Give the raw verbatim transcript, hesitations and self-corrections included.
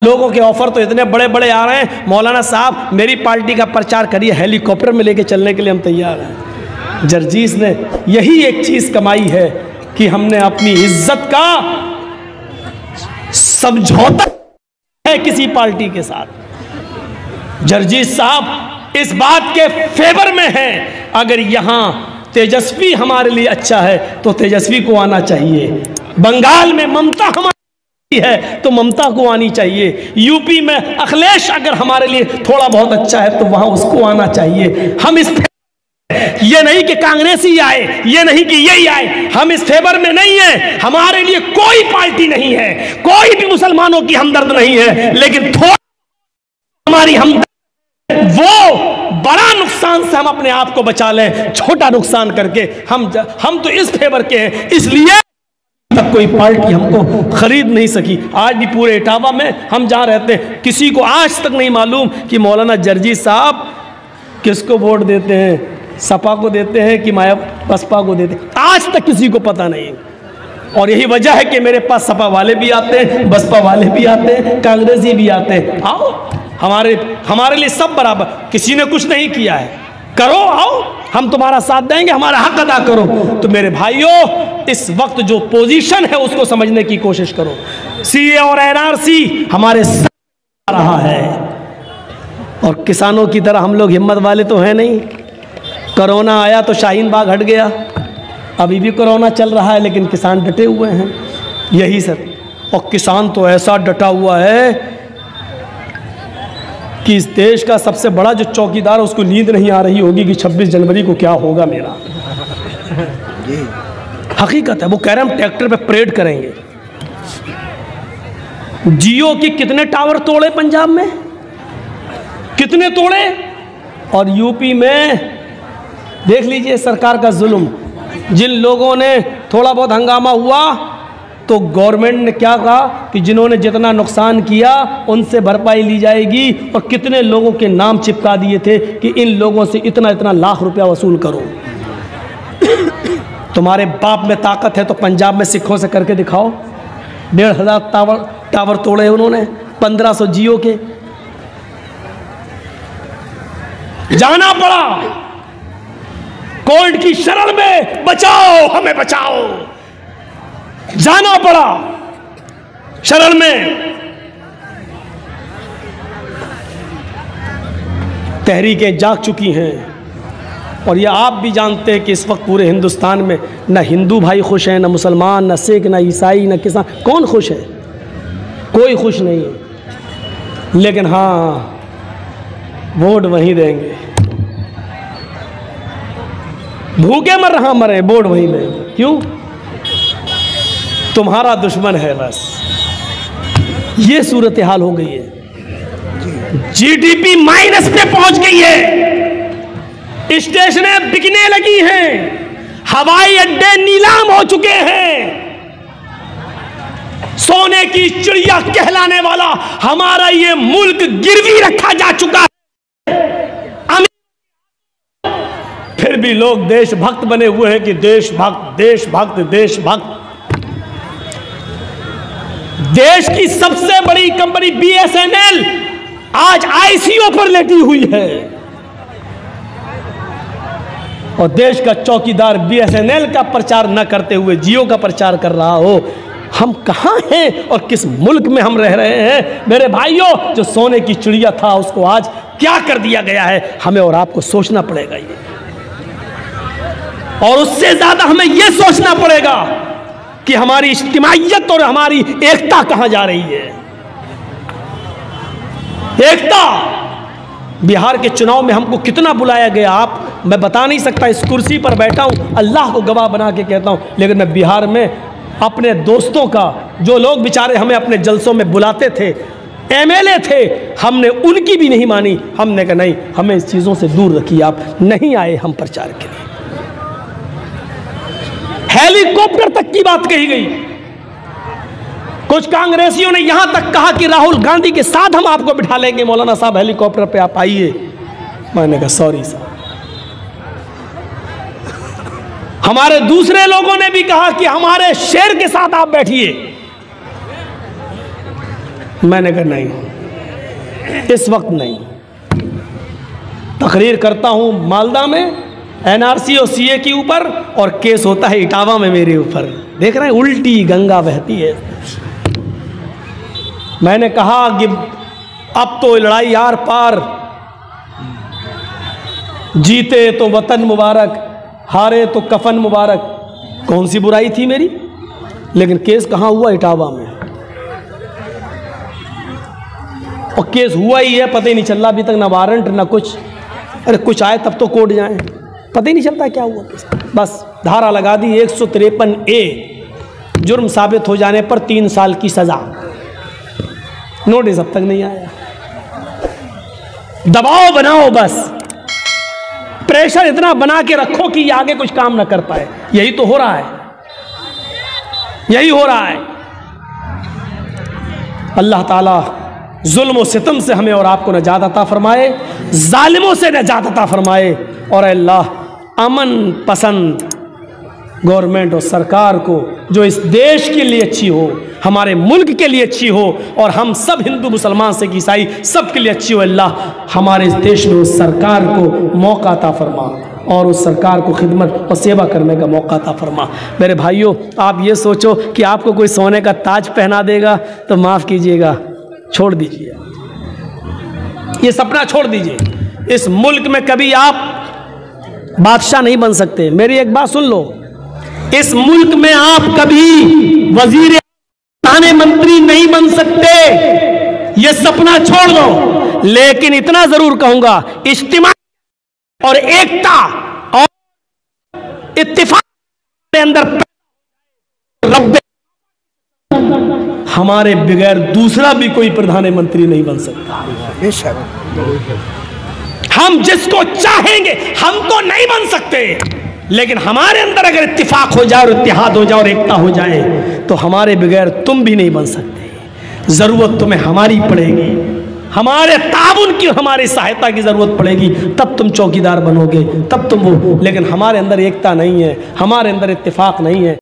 लोगों के ऑफर तो इतने बड़े बड़े आ रहे हैं, मौलाना साहब मेरी पार्टी का प्रचार करिए, हेलीकॉप्टर में लेके चलने के लिए हम तैयार हैं। जर्जीस ने यही एक चीज कमाई है कि हमने अपनी इज्जत का समझौता है किसी पार्टी के साथ। जर्जीस साहब इस बात के फेवर में है, अगर यहां तेजस्वी हमारे लिए अच्छा है तो तेजस्वी को आना चाहिए, बंगाल में ममता हमारे है तो ममता को आनी चाहिए, यूपी में अखिलेश अगर हमारे लिए थोड़ा बहुत अच्छा है तो वहां उसको आना चाहिए। हम इस ये नहीं कि कांग्रेसी आए, ये नहीं कि यही आए, हम इस फेवर में नहीं है। हमारे लिए कोई पार्टी नहीं है, कोई भी मुसलमानों की हमदर्द नहीं है, लेकिन थोड़ा हमारी हमदर्द, वो बड़ा नुकसान से हम अपने आप को बचा लें, छोटा नुकसान करके हम हम तो इस फेवर के हैं, इसलिए तक कोई पार्टी हमको खरीद नहीं सकी। आज भी पूरे इटावा में हम जहाँ रहते हैं किसी को आज तक नहीं मालूम कि मौलाना जर्जीस साहब किसको वोट देते हैं, सपा को देते हैं कि माया बसपा को देते हैं, आज तक किसी को पता नहीं। और यही वजह है कि मेरे पास सपा वाले भी आते हैं, बसपा वाले भी आते हैं, कांग्रेसी भी आते हैं। आओ, हमारे हमारे लिए सब बराबर, किसी ने कुछ नहीं किया है, करो, आओ, हम तुम्हारा साथ देंगे, हमारा हक अदा करो। तो मेरे भाइयों, इस वक्त जो पोजीशन है उसको समझने की कोशिश करो। सीए और एनआरसी हमारे साथ आ रहा है, और किसानों की तरह हम लोग हिम्मत वाले तो हैं नहीं। कोरोना आया तो शाहीन बाग हट गया, अभी भी कोरोना चल रहा है लेकिन किसान डटे हुए हैं, यही सर। और किसान तो ऐसा डटा हुआ है कि इस देश का सबसे बड़ा जो चौकीदार है उसको नींद नहीं आ रही होगी कि छब्बीस जनवरी को क्या होगा मेरा। हकीकत है, वो कह रहे हैं हम ट्रैक्टर पे परेड करेंगे। जियो की कितने टावर तोड़े पंजाब में, कितने तोड़े, और यूपी में देख लीजिए सरकार का जुल्म। जिन लोगों ने थोड़ा बहुत हंगामा हुआ तो गवर्नमेंट ने क्या कहा कि जिन्होंने जितना नुकसान किया उनसे भरपाई ली जाएगी, और कितने लोगों के नाम चिपका दिए थे कि इन लोगों से इतना इतना लाख रुपया वसूल करो। तुम्हारे बाप में ताकत है तो पंजाब में सिखों से करके दिखाओ। डेढ़ हजार टावर टावर तोड़े उन्होंने, पंद्रह सौ जियो के। जाना पड़ा कोर्ट की शरण में, बचाओ हमें बचाओ, जाना पड़ा शरण में। तहरीकें जाग चुकी हैं, और ये आप भी जानते हैं कि इस वक्त पूरे हिंदुस्तान में न हिंदू भाई खुश हैं, न मुसलमान, न सिख, न ईसाई, न किसान, कौन खुश है? कोई खुश नहीं है। लेकिन हाँ, वोट वहीं देंगे, भूखे मर रहा मरे, वोट वहीं देंगे। क्यों? तुम्हारा दुश्मन है, बस ये सूरत हाल हो गई है। जीडीपी माइनस पे पहुंच गई है, स्टेशनें बिकने लगी हैं, हवाई अड्डे नीलाम हो चुके हैं, सोने की चिड़िया कहलाने वाला हमारा ये मुल्क गिरवी रखा जा चुका है। फिर भी लोग देशभक्त बने हुए हैं कि देशभक्त देशभक्त देशभक्त। देश की सबसे बड़ी कंपनी बीएसएनएल आज आईसीयू पर लेटी हुई है, और देश का चौकीदार बीएसएनएल का प्रचार न करते हुए जियो का प्रचार कर रहा हो। हम कहां हैं और किस मुल्क में हम रह रहे हैं? मेरे भाइयों, जो सोने की चिड़िया था उसको आज क्या कर दिया गया है, हमें और आपको सोचना पड़ेगा ये। और उससे ज्यादा हमें यह सोचना पड़ेगा कि हमारी इज्तिमाइयत और हमारी एकता कहां जा रही है। एकता, बिहार के चुनाव में हमको कितना बुलाया गया, आप मैं बता नहीं सकता, इस कुर्सी पर बैठा हूं, अल्लाह को गवाह बना के कहता हूं, लेकिन मैं बिहार में अपने दोस्तों का, जो लोग बेचारे हमें अपने जलसों में बुलाते थे, एमएलए थे, हमने उनकी भी नहीं मानी। हमने कहा नहीं, हमें इस चीज़ों से दूर रखिए, आप नहीं आए हम प्रचार के लिए। हेलीकॉप्टर तक की बात कही गई। कुछ कांग्रेसियों ने यहां तक कहा कि राहुल गांधी के साथ हम आपको बिठा लेंगे, मौलाना साहब हेलीकॉप्टर पे आप आइए। मैंने कहा सॉरी साहब। हमारे दूसरे लोगों ने भी कहा कि हमारे शेर के साथ आप बैठिए। मैंने कहा नहीं, इस वक्त नहीं। तकरीर करता हूं मालदा में एनआरसी और सीए के ऊपर, और केस होता है इटावा में मेरे ऊपर। देख रहे हैं, उल्टी गंगा बहती है। मैंने कहा कि अब तो लड़ाई आर पार, जीते तो वतन मुबारक, हारे तो कफन मुबारक। कौन सी बुराई थी मेरी? लेकिन केस कहाँ हुआ? इटावा में। और केस हुआ ही है, पता ही नहीं चल रहा अभी तक, ना वारंट ना कुछ। अरे कुछ आए तब तो कोर्ट जाए, पता ही नहीं चलता क्या हुआ। बस धारा लगा दी एक सौ तिरपन ए, जुर्म साबित हो जाने पर तीन साल की सजा। नोटिस अब तक नहीं आया। दबाव बनाओ, बस प्रेशर इतना बना के रखो कि ये आगे कुछ काम ना कर पाए। यही तो हो रहा है, यही हो रहा है। अल्लाह ताला जुल्म और सितम से हमें और आपको नजात अता फरमाए, जालिमों से नजात अता फरमाए। और अल्लाह अमन पसंद गवर्नमेंट और सरकार को, जो इस देश के लिए अच्छी हो, हमारे मुल्क के लिए अच्छी हो, और हम सब हिंदू मुसलमान सिख ईसाई सब के लिए अच्छी हो। अल्लाह हमारे इस देश में उस सरकार को मौका अता फरमा, और उस सरकार को खिदमत और सेवा करने का मौका अता फरमा। मेरे भाइयों, आप ये सोचो कि आपको कोई सोने का ताज पहना देगा तो माफ़ कीजिएगा, छोड़ दीजिए, ये सपना छोड़ दीजिए। इस मुल्क में कभी आप बादशाह नहीं बन सकते। मेरी एक बात सुन लो, इस मुल्क में आप कभी वजीर प्रधानमंत्री नहीं बन सकते, ये सपना छोड़ दो। लेकिन इतना जरूर कहूंगा, इज्तिमा और एकता और इत्तिफाक के अंदर रब्बे हमारे बगैर दूसरा भी कोई प्रधानमंत्री नहीं बन सकता। हम जिसको चाहेंगे हम तो नहीं बन सकते, लेकिन हमारे अंदर अगर इत्तिफाक हो जाए और इत्तिहाद हो जाए और एकता हो जाए तो हमारे बगैर तुम भी नहीं बन सकते। जरूरत तुम्हें हमारी पड़ेगी, हमारे ताउन की, हमारी सहायता की जरूरत पड़ेगी, तब तुम चौकीदार बनोगे, तब तुम वो। लेकिन हमारे अंदर एकता नहीं है, हमारे अंदर इत्तिफाक नहीं है।